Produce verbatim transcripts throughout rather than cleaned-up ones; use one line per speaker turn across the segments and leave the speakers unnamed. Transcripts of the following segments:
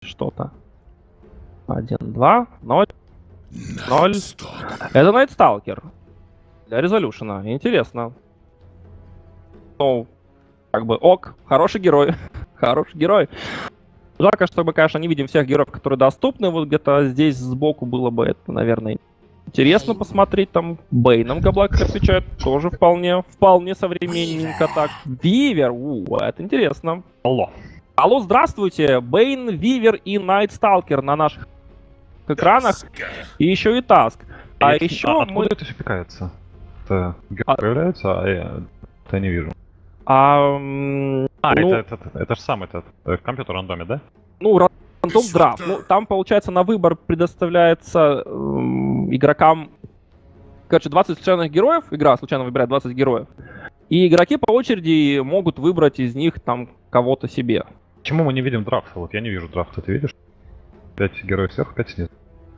что-то. Один, два, ноль, ноль. Это Найтсталкер. Для резолюшена. Интересно. Ну, как бы ок, хороший герой. Хороший герой. Жалко, что мы, конечно, не видим всех героев, которые доступны. Вот где-то здесь сбоку было бы это, наверное, интересно посмотреть. Там Бейном Габлак отвечает. Тоже вполне, вполне современненько так. Вивер, у, это интересно.
Алло.
Алло, здравствуйте. Бейн, Вивер и Найтсталкер на наших экранах. И еще и Таск. А, а еще
а,
мы...
Откуда это все пикается? Это герой а... появляется, а я это не вижу.
А,
а
ну...
это, это, это, это же сам этот компьютер рандоме, да?
Ну, рандом драфт. Ну, там, получается, на выбор предоставляется эм, игрокам, короче, двадцать случайных героев. Игра случайно выбирает двадцать героев. И игроки по очереди могут выбрать из них там кого-то себе.
Почему мы не видим драфта? Вот я не вижу драфта, ты видишь? Пять героев сверху, пять снизу.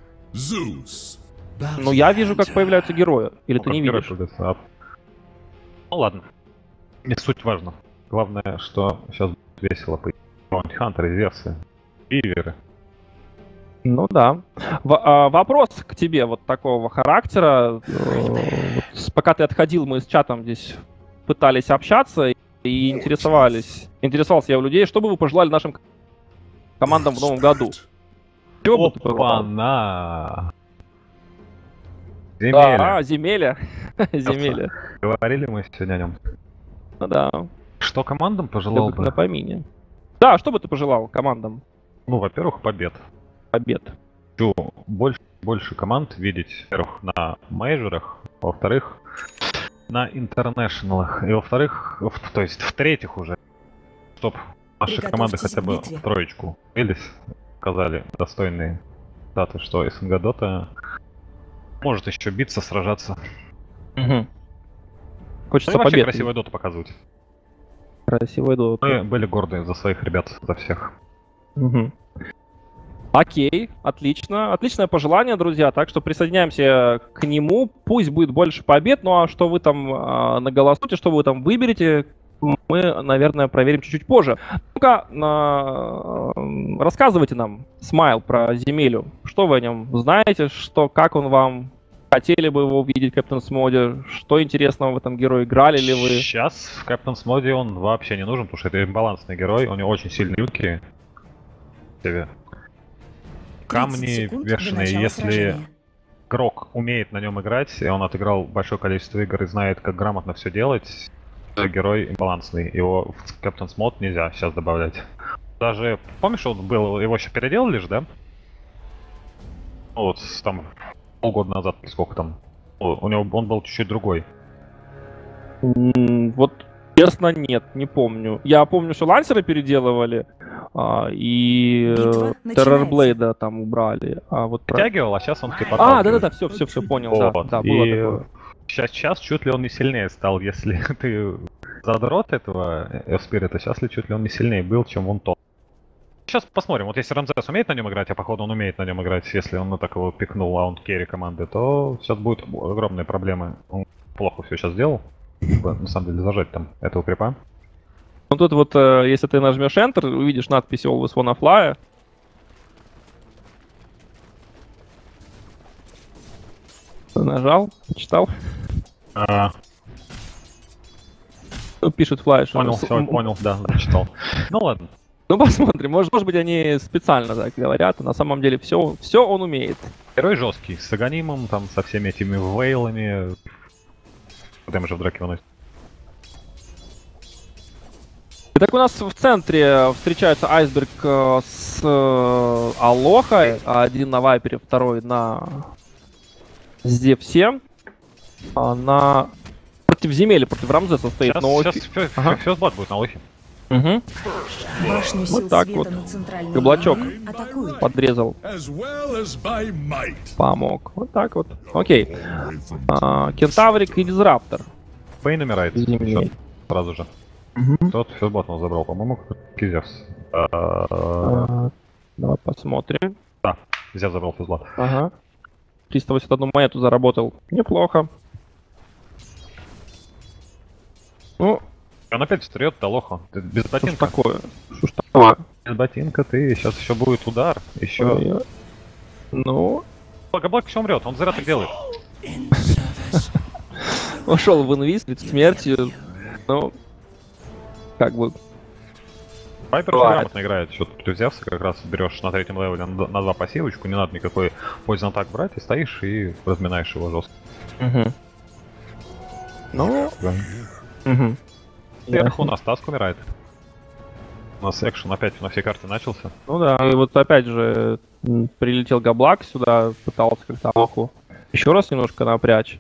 Ну, я вижу, как появляются герои. Или ну, ты не видишь?
А... Ну, ладно. Не суть важно. Главное, что сейчас будет весело. Хантеры, Зевсы, Виверы.
Ну да. В- а, вопрос к тебе вот такого характера. Вот, пока ты отходил, мы с чатом здесь пытались общаться и интересовались. Интересовался я у людей, что бы вы пожелали нашим командам в новом году? Чего бы ты пожелал?
Опа-на!
Земеля. А, земеля. Земеля.
Говорили мы сегодня о нем.
Ну да.
Что командам пожелал бы?
На помине. Да, что бы ты пожелал командам?
Ну, во-первых, побед.
Побед.
Хочу больше, больше команд видеть, во-первых, на мейджорах, во-вторых, на интернешналах, и во-вторых, в, то есть в-третьих уже, чтоб наши команды хотя бы в троечку бились, сказали достойные даты, что СНГ Дота может еще биться, сражаться.
Угу. Хочется
ну, вообще
побед.
Красивую доту показывать.
Красивую доту.
Мы были горды за своих ребят, за всех.
Угу. Окей, отлично. Отличное пожелание, друзья. Так что присоединяемся к нему. Пусть будет больше побед. Ну а что вы там э, наголосуете, что вы там выберете, мы, наверное, проверим чуть-чуть позже. Ну-ка, э, рассказывайте нам, Смайл, про Земелю. Что вы о нем знаете? Что, как он вам? Хотели бы его увидеть в Captain's моде? Что интересного в этом герое? Играли ли вы?
Сейчас в Captain's моде он вообще не нужен, потому что это имбалансный герой. У него очень сильные люки. Камни бешеные. Если сражения. Игрок умеет на нем играть, и он отыграл большое количество игр и знает, как грамотно все делать, то герой имбалансный. Его в Captain's мод нельзя сейчас добавлять. Даже, помнишь, он был, его еще переделали же, да? Вот, там, полгода назад, сколько там. У него он был чуть-чуть другой.
Mm, вот, честно, нет, не помню. Я помню, что лансеры переделывали, а, и Террорблейда там убрали. А вот
Притягивал, а сейчас он типа...
А, да-да-да, все, все, все понял, вот. да, да, было
и
такое.
Сейчас, сейчас чуть ли он не сильнее стал, если ты задрот этого Спирита, сейчас ли чуть ли он не сильнее был, чем он тот. Сейчас посмотрим, вот если Рамзес умеет на нем играть, а походу он умеет на нем играть, если он на так его пикнул, а он керри команды, то сейчас будут огромные проблемы. Он плохо все сейчас сделал, на самом деле зажать там этого крипа.
Ну тут вот, э, если ты нажмешь Enter, увидишь надпись Always Wanna Fly. Нажал, почитал.
А...
Ну, пишет Fly, что...
Понял, все, понял, да, зачитал. Ну ладно.
Ну посмотрим, может, может быть они специально так говорят, а на самом деле все, все он умеет.
Герой жесткий, с Аганимом, там, со всеми этими вейлами. Там же в драке выносит.
Итак, у нас в центре встречается Айсберг с э, Алохой, один на Вайпере, второй на Зевсе. А на... Против Земели, против Рамзеса стоит.
Сейчас,
но...
сейчас ага. Фёстбат будет на Алохе.
Угу. Вот так вот. Габлачок подрезал. Помог. Вот так вот. Окей. А, Кентаврик и Дизраптор.
Бейн умирает. Сразу же. Угу. Тот Фёстбат он забрал, по-моему, Кизерс.
А, давай посмотрим.
Да, Зевс забрал Фёстбат.
Ага. триста восемьдесят одну монету заработал. Неплохо. Ну...
Он опять встает, Алоха. Без ботинка.
Что ж такое? Что ж такое?
ботинка ты, сейчас еще будет удар, еще...
Ну...
Габлак еще умрет, он зря так делает.
Ушел в инвиз перед смертью, ну... Как бы...
Вайпер очень грамотно играет, что ты взялся, как раз берешь на третьем левеле на, на два пассивочку, не надо никакой poison атак брать, и стоишь и разминаешь его жестко.
Угу. Ну...
Да.
Угу.
Сверху у нас Таск умирает. У нас экшен опять на всей карте начался.
Ну да, и вот опять же прилетел Габлак сюда, пытался как-то Алоху еще раз немножко напрячь.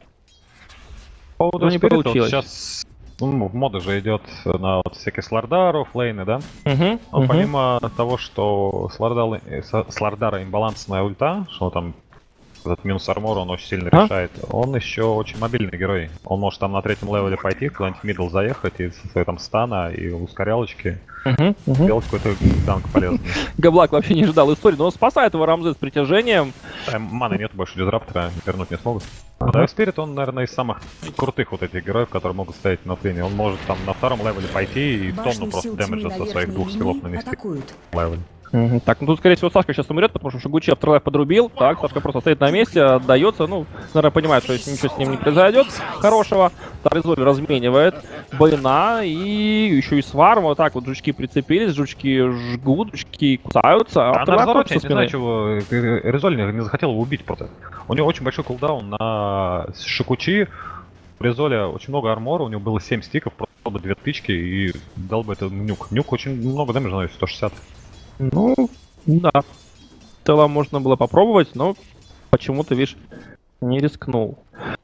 По поводу
ну, не
Спирита,
получилось.
Вот сейчас ну, мода же идет на вот всякие слардаров, лейны, да?
Угу,
Но
угу.
помимо того, что слардала, слардара имбалансная ульта, что там этот минус армор, он очень сильно
а?
решает. Он еще очень мобильный герой. Он может там на третьем левеле пойти, куда-нибудь в мидл заехать и со своей там стана и ускорялочки
угу, угу.
сделать какой-то танк полезный.
Габлак вообще не ожидал истории, но он спасает его Рамзе с притяжением.
А, маны нет больше дизраптора, вернуть не смогут.
Ага.
Dive Spirit, он, наверное, из самых крутых вот этих героев, которые могут стоять на линии. Он может там на втором левеле пойти и тонну просто дэмэджа со своих двух скиллов нанести. Левель.
Угу. Так, ну тут, скорее всего, Сашка сейчас умрет, потому что Шигучи Afterlife подрубил. Так, Сашка просто стоит на месте, отдается. Ну, наверное, понимает, что если ничего с ним не произойдет хорошего, Таризоль разменивает Байна и еще и Сварм. Вот так вот жучки прицепились, жучки жгут, жучки кусаются.
А на развороте, я не знаю, чего Резоль не захотел его убить просто. У него очень большой кулдаун на Шикучи. У Резоля очень много армора, у него было семь стиков, просто бы две тычки и дал бы это нюк. Нюк очень много дэмэджа наносит, сто шестьдесят.
Ну, да. В целом можно было попробовать, но почему-то, видишь, не рискнул.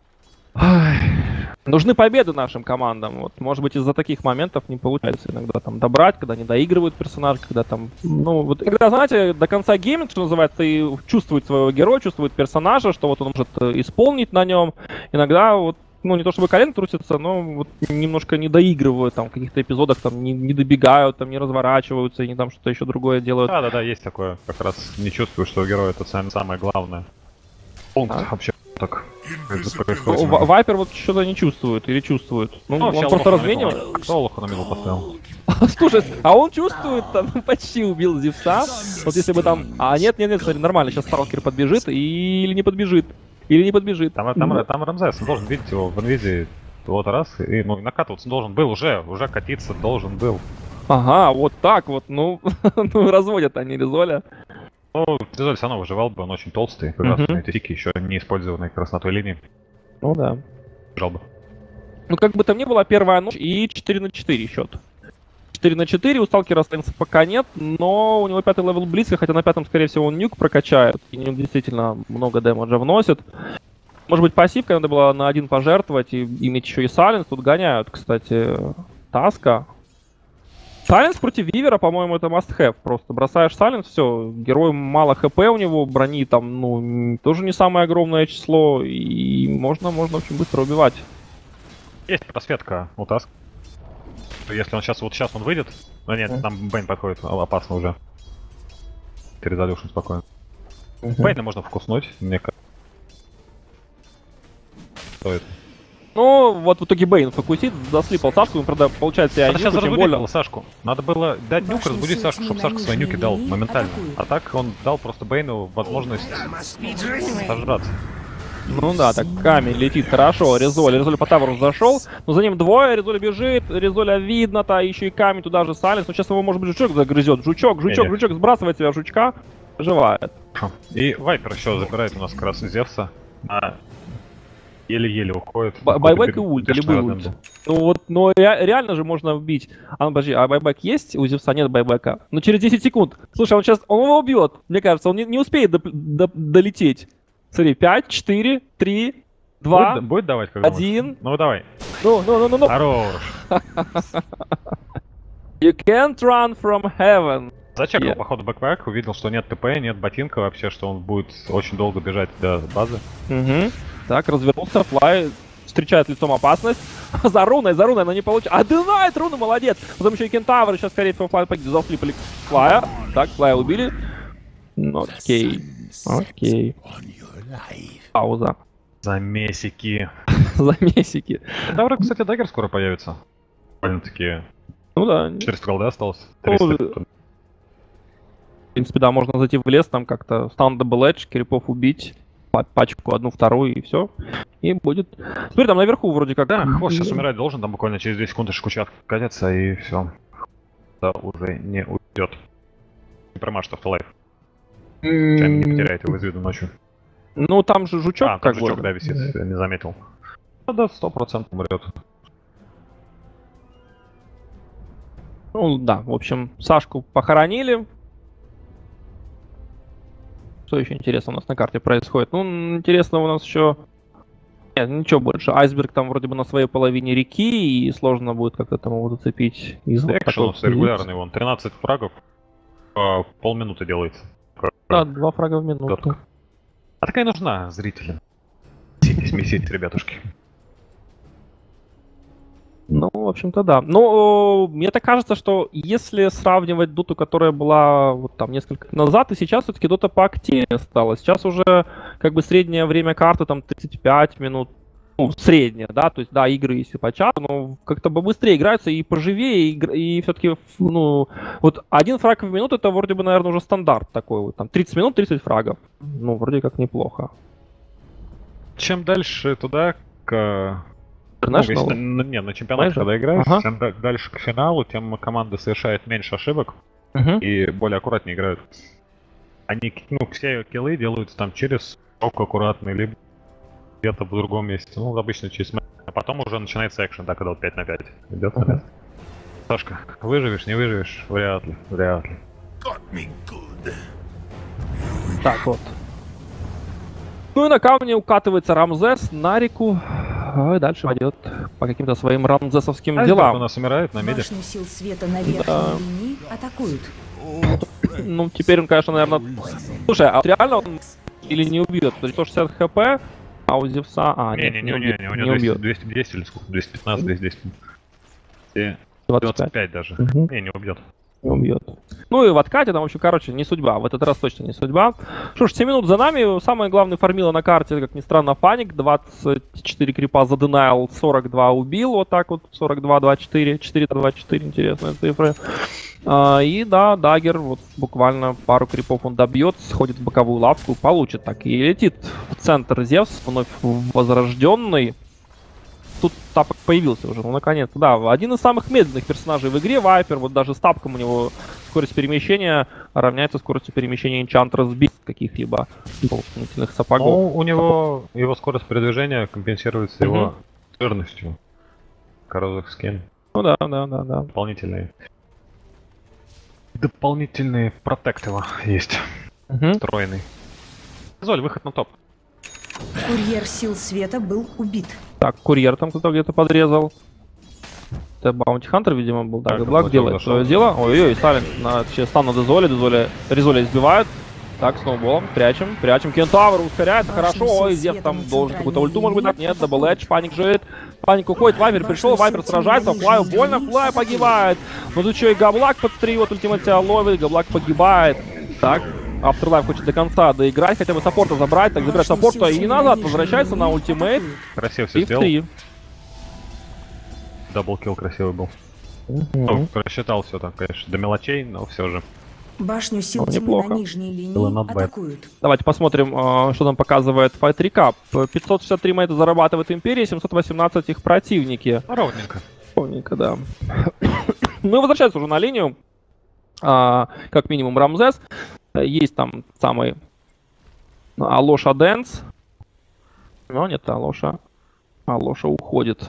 Ай. Нужны победы нашим командам. Вот, может быть, из-за таких моментов не получается иногда там добрать, когда не доигрывают персонаж, когда там, ну, вот, когда, знаете, до конца гейминг, что называется, и чувствует своего героя, чувствует персонажа, что вот он может исполнить на нем. Иногда вот, ну, не то чтобы колено трусится, но вот немножко не доигрывают там в каких-то эпизодах, там не, не добегают, там не разворачиваются, и не там что-то еще другое делают.
Да-да-да, есть такое. Как раз не чувствую, что у героя это самое главное. Пункт а? вообще так.
Вайпер вот что-то не чувствует или чувствует. Ну, ну он просто разменивает.
Кто лоху на миду поставил?
Слушай, а он чувствует, там почти убил Зевса. Вот если бы там... А нет, нет, нет, смотри, нормально, сейчас Сталкер подбежит и... или не подбежит. Или не подбежит.
Там, там, ну. там Рамзес, он должен видеть его в инвизе вот раз, и ну, накатываться должен был уже, уже катиться должен был.
Ага, вот так вот, ну, ну разводят они Резоля.
Ну, Резоль все равно выживал бы, он очень толстый, как раз uh-huh. эти тики еще не использованные как раз на той линии.
Ну да.
Жал бы.
Ну как бы там ни было, первая ночь и четыре на четыре счет. четыре на четыре, у Сталкера останется пока нет, но у него пятый левел близко, хотя на пятом, скорее всего, он нюк прокачает. И нюк действительно много дэмэджа вносит. Может быть, пассивка надо было на один пожертвовать и иметь еще и Сайленс. Тут гоняют, кстати, Таска. Сайленс против Вивера, по-моему, это must-have. Просто бросаешь Сайленс, все, герой мало хп у него, брони там, ну, тоже не самое огромное число, и можно, можно очень быстро убивать.
Есть просветка у Таска. Если он сейчас, вот сейчас он выйдет, ну нет, mm. там Бэйн подходит, опасно уже. Резолюшн спокойно. Mm-hmm. Бэйна можно вкуснуть, мне кажется. Стоит.
Ну, вот в итоге Бэйн фокусит, заслипал Сашку, он, правда, получается, я
сейчас разбудить было Сашку. Надо было дать нюк, разбудить Сашку, чтобы Сашка свои нюки дал моментально. А так он дал просто Бэйну возможность сожраться.
Ну да, так камень летит хорошо, Резоль, Резоль по таверу зашел, но за ним двое, Резоль бежит, Резоля видно-то, еще и камень, туда же Сайленс, но сейчас его, может быть, жучок загрызет, жучок, жучок, Или. жучок, сбрасывает себя жучка, выживает.
И Вайпер еще забирает у нас как раз Зевса, а еле-еле уходит.
Байбек и ульт, любой ульт. Ну вот, но ре реально же можно убить. А, ну, подожди, а байбек есть? У Зевса нет байбека. Ну через десять секунд. Слушай, он сейчас, он его убьет, мне кажется, он не, не успеет до до долететь. Смотри, пять, четыре, три, два,
будет, будет давать,
один.
Ну давай.
Ну, ну, ну, ну, ну.
Хорош.
You can't run from heaven.
Зачекал, yeah. походу, бэкпэк, увидел, что нет ТП, нет ботинка вообще, что он будет очень долго бежать до базы.
Угу. Так, развернулся, Флай встречает лицом опасность. За руной, за руной, но не получится. А динает руну, молодец. Потом еще и Кентавр, сейчас, скорее всего, Флай погиб. Заслипали Флая. Так, Флая убили. Ну, окей. Окей. Пауза.
Замесики.
Замесики.
Кентавр, кстати, даггер скоро появится. довольно-таки.
Ну да.
четыреста голды осталось. триста.
Ну, В принципе, да, можно зайти в лес, там как-то stand double edge, крипов убить, пачку одну, вторую, и все. И будет... Смотри, там наверху вроде как...
Да, хвост сейчас умирать должен, там буквально через две секунды шкучат катятся, и все. Да, уже не уйдет. Не промажет автолайф. Чем не потеряет его из виду ночью.
Ну, там же жучок,
а,
как
там жучок,
бы.
да, висит, я не заметил. Да, сто процентов умрет.
Ну, да, в общем, Сашку похоронили. Что еще интересно у нас на карте происходит? Ну, интересно у нас еще... Нет, ничего больше. Айсберг там вроде бы на своей половине реки, и сложно будет как-то там его зацепить. Из
Экшенус регулярный, вон, тринадцать фрагов, по полминуты делается.
Да, два фрага в минуту.
Готко. А такая нужна зрителям. Меситесь, меситесь, ребятушки.
Ну, в общем-то, да. Но мне так кажется, что если сравнивать доту, которая была вот там несколько лет назад, и сейчас все-таки дота поактивнее стала. Сейчас уже как бы среднее время карты там тридцать пять минут. Ну, среднее, да, то есть, да, игры если по чату, но как-то побыстрее играются и поживее, и, и все-таки, ну, вот один фраг в минуту, это вроде бы, наверное, уже стандарт такой, вот там тридцать минут, тридцать фрагов. Ну, вроде как неплохо.
Чем дальше туда, к... Ну, если, ну, не, на чемпионате,
Майже?
когда играешь,
Ага.
чем дальше к финалу, тем команда совершает меньше ошибок
Угу.
и более аккуратнее играют. Они, ну, все киллы делаются там через сок аккуратно, либо где-то в другом месте. Ну, обычно через мэп. А потом уже начинается экшен, да, когда вот пять на пять идет. Uh-huh. Сашка, выживешь, не выживешь? Вряд ли, вряд ли.
Так вот. Ну и на камне укатывается Рамзес на реку. А дальше пойдет по каким-то своим рамзесовским
Айсберг
делам.
у нас умирает на миде.
Башню сил света на верхней
Да.
линии атакуют.
Ну, теперь он, конечно, наверное... Слушай, а вот реально он или не убьет? То есть сто шестьдесят хп, а у Зевса... А, нет, не,
Не-не-не,
убьет,
у
не
него
убьет.
двести, двести или сколько? двести пятнадцать, двести десять. И
двадцать
двадцать
пять.
пять даже.
Мгм.
Не, не убьет.
Не убьет. Ну и в откате там, в общем, короче, не судьба. В этот раз точно не судьба. Что ж, семь минут за нами. Самое главное фармило на карте, как ни странно, Фаник. двадцать четыре крипа за Denial, сорок два убил. Вот так вот, сорок два, двадцать четыре. четыре двадцать четыре, интересные цифры. А, и да, Даггер, вот буквально пару крипов он добьет, сходит в боковую лапку, получит так. И летит в центр Зевс, вновь возрожденный. Тут тапок появился уже, ну наконец-то, да. Один из самых медленных персонажей в игре, Вайпер, вот даже с тапком у него скорость перемещения равняется скорости перемещения Энчантера с без каких-либо дополнительных сапогов.
Ну, у него его скорость передвижения компенсируется
Мгм.
его жирностью. Корозов скин.
Ну да, да, да, да.
Дополнительные. Дополнительные протектива есть.
Мгм.
Встроенный. Золь, выход на топ.
Курьер сил света был убит.
Так, курьер там кто-то где-то подрезал. Это Баунти Хантер, видимо, был. Так,
Так,
Блак
Блак
делает
зашел.
свое дело. Ой-ой-ой, Сален на сейчас стан на Дезоле, Дезоле, Резоля избивают. Так, сноуболом, прячем, прячем. Кентавр ускоряется,
Башня
хорошо. Ой,
сил
Зев
света
там
на
должен какую-то
центральной
ульту, может быть, так.
линии
Нет, дабл
атакует.
эдж, Паник жит. Паник уходит, Вайпер
Башня
пришел, Вайпер
сил тьмы
сражается,
на
Флаю
нижней
больно,
линии
Флай
атакует.
погибает. Ну тут еще и Габлак под три, вот ультимат себя ловит, Габлак погибает. Так, Afterlife хочет до конца доиграть, хотя бы саппорта забрать, так забирать
Башня
саппорта
сил
и
тьмы
назад
на
возвращается на
нижней
ультимейт.
линии
Красиво все
три в
сделал.
три.
Даблкил красивый был. Ну, просчитал все там, конечно, до мелочей, но все же.
Башню сил
Ну,
тьмы
неплохо.
на нижней
Было
линии
not bad.
атакуют.
Давайте посмотрим, э, что нам показывает Fight Recap. пятьсот шестьдесят три мейта зарабатывает Империя, семьсот восемнадцать их противники.
Ровненько.
Ровненько, да. Ну и возвращается уже на линию. А, как минимум Рамзес. Есть там самый Алоша Дэнс. Но нет, Алоша. Алоша уходит.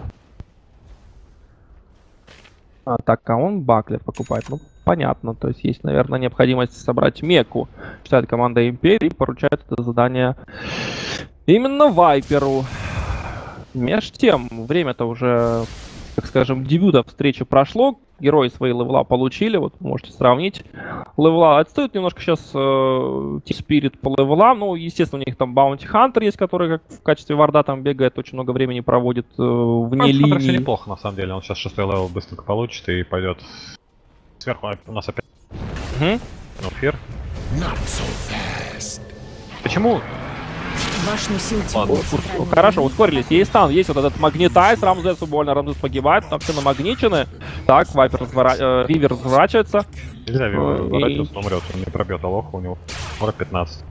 А, так, а он Баклер покупает. Ну, понятно. То есть есть, наверное, необходимость собрать меку. Читает команда Империи и поручает это задание именно Вайперу. Меж тем, время-то уже, так скажем, дебюта встречи прошло. Герои свои левела получили. Вот можете сравнить. Левела отстают немножко сейчас э, Team Spirit по левелам. Ну, естественно, у них там Bounty Hunter есть, который как в качестве варда там бегает, очень много времени проводит э, вне
Все
линии.
неплохо, на самом деле. Он сейчас шестой левел быстренько получит и пойдет. Сверху у нас опять
Мгм.
ну, фир. Почему
Башню сил
Ладно.
тьмы.
Хорошо, ускорились. Есть стан, есть вот этот магнитайз, Рамзесу больно, Рамзес погибает, но все намагничены. Так, Вайпер развора... э, Вивер разворачивается.
Нельзя Вивер
И-
разворачиваться, он умрет, он не пробьет Алоха, у него сорок пятнадцать.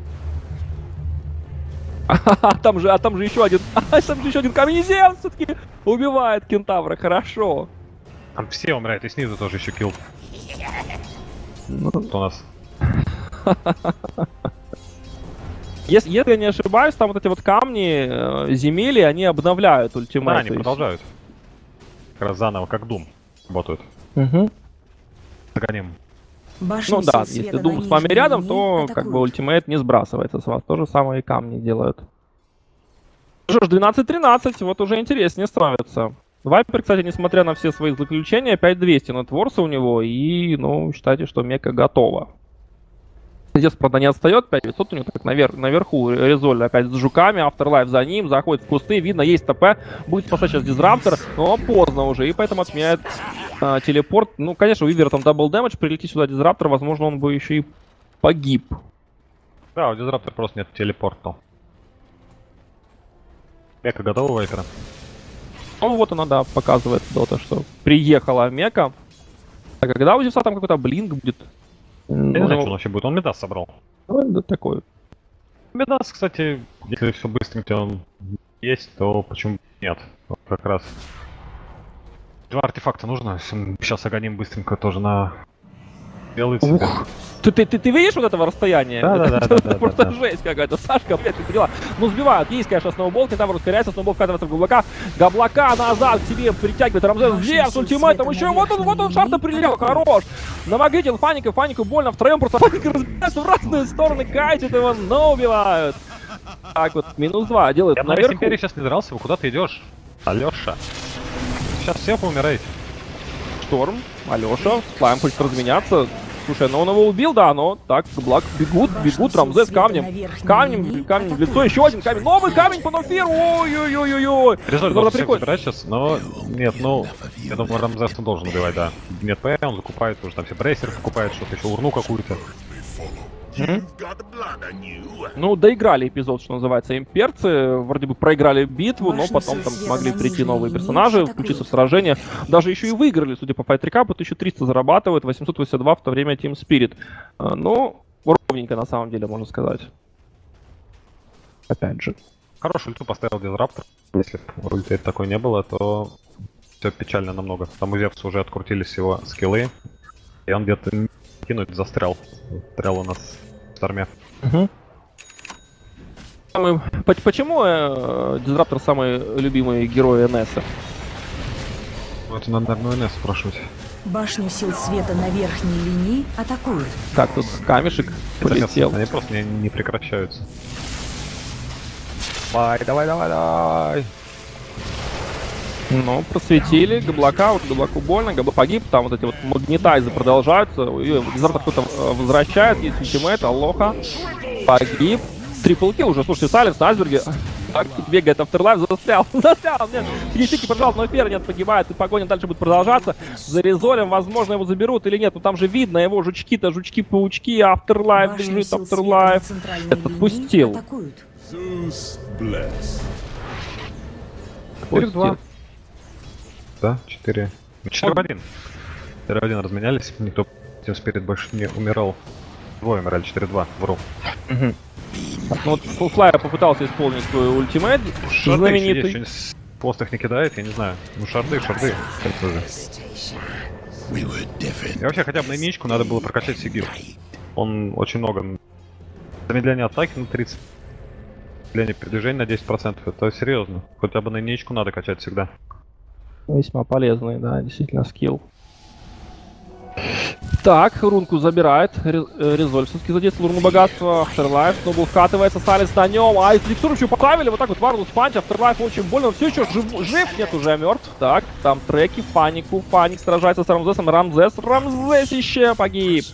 А там же, а там же еще один, а там же еще один камнезем все-таки убивает кентавра, хорошо.
Там все умирают, и снизу тоже еще килл.
Ну,
Кто у нас?
Если, если я не ошибаюсь, там вот эти вот камни, э, земли, они обновляют ультимейт.
Да, они
то есть-
продолжают. Как раз заново, как Doom работают.
Мгм.
Загоним.
Башню
Ну да,
сил
если
света
Дум
на
с вами
нижней
рядом,
линии
то как бы
атакуют.
ультимейт не сбрасывается с вас. То же самое и камни делают. Что ж, двенадцать тринадцать, вот уже интереснее становится. Вайпер, кстати, несмотря на все свои заключения, пять двести на Творса у него, и, ну, считайте, что мека готова. Здесь, правда, не отстает, пять девятьсот у него так навер наверху, Резоль опять с жуками, Afterlife за ним, заходит в кусты, видно, есть ТП, будет спасать сейчас Дизраптор, но поздно уже, и поэтому отменяет а, телепорт. Ну, конечно, у Вивера там дабл дэмэдж, прилети сюда Дизраптор, возможно, он бы еще и погиб.
Да, у Дизраптора просто нет телепорта. Мека готова, Вайпера?
Ну, вот она, да, показывает Дота, что приехала мека. А когда у Зевса там какой-то блинк будет?
Я не знаю, что он вообще будет, он Медас собрал.
Ну, да, такой.
Медас, кстати, если все быстренько он есть, то почему нет? Вот как раз. Два артефакта нужно, сейчас огоним быстренько тоже на... Делает себе.
Ух. Ты, ты, ты, ты видишь вот этого расстояния?
Да-да-да,
Это
да-да-да,
просто
да.
жесть какая-то. Сашка, блядь, ты дела. Ну, сбивают. Есть, конечно, сноубол, кентавр ускоряется, сноубол вкатывается в Габлака. Габлака назад к себе притягивает Рамзес. Вверх с ультимейтом. Еще вот он, вот он, шарта прилетел. Хорош. Намагритил Фаника, Фанику больно. Втроем просто Фаника разбирается в разные стороны, катит его, но убивают. Так вот, минус два делают
Я бы на
наверху.
Империи сейчас не дрался, вы куда ты идешь? Алёша. Сейчас все поумираете.
Шторм, Алёша, Слайм хочет разменяться. Слушай, ну он его убил, да, но так, Блак бегут, бегут, Рамзес камнем. Камнем, камнем в лицо, еще один камень. Новый камень по Нофиру, ой-ой-ой-ой.
Резоль
Это
должен всех
прикольно.
забирать сейчас, но нет, ну, я думаю, Рамзес он должен убивать, да. Нет ПМ, он закупает, уже там все брейсеры покупает, что-то еще, урну какую-то.
Ну, доиграли эпизод, что называется, имперцы. Вроде бы проиграли битву, но
Башня
потом там
света
смогли
на
прийти
нижней
новые
линии
персонажи,
атакуют.
включиться в сражение. Даже еще и выиграли, судя по файтрекапу, тысяча триста зарабатывают, восемьсот восемьдесят два в то время Team Spirit. А, Ну, ровненько на самом деле, можно сказать. Опять же.
Хорошую ульту поставил Дизраптор. Если бы ульты такой не было, то все печально намного. Там у Зевса уже открутились его скиллы, и он где-то кинуть застрял. Застрял у нас в шторме.
Мгм. Самый- по- Почему э, Дизраптор самый любимый герой эн эс?
Ну, это надо, наверное, эн эс спрашивать.
Башню сил света на верхней линии атакуют.
Так, тут камешек полетел.
Они просто не, не прекращаются. Давай, давай, давай, давай.
Ну, просветили, Габлака, вот Габлаку больно, Габла погиб, там вот эти вот магнитайзы продолжаются, Дизраптор кто-то э, возвращает, есть ультимейт, Алоха, погиб, трипл килл уже, слушайте, Саленс на айсберге, так, бегает Afterlife, застрял, застрял, нет, тики-тики, пожалуйста, но Фер нет, погибает, и погоня дальше будет продолжаться, за Резолем, возможно, его заберут или нет, но там же видно его, жучки-то, жучки-паучки, Afterlife
Башню
бежит,
сил света на
Afterlife,
центральной
это
линии
подпустил.
атакуют.
четыре в два. Да, четыре. четыре в один. четыре в один разменялись, никто Team Spirit больше не умирал. Двое умирали, четыре в два, вру.
Мгм. Так, ну вот Фулфлайер попытался исполнить свой ультимейт,
Шарды еще есть,
знаменитый.
что-нибудь с постых не кидает, я не знаю. Ну шарды, шарды. Это же. И вообще хотя бы на единичку надо было прокачать Сигил. Он очень много. Замедление атаки на тридцать. Замедление передвижения на десять процентов. Это серьезно. Хотя бы на единичку надо качать всегда.
Весьма полезный, да, действительно скилл. Так, рунку забирает. Резоль все-таки задействовал руну богатства. Afterlife, Снобл вкатывается, Саленс на нем. А из Ликсура еще поставили, вот так вот Варлус панч. Afterlife очень больно, он все еще жив, жив, нет, уже мертв. Так, там треки, Фанику, Фаник сражается с Рамзесом. Рамзес, Рамзесище погиб.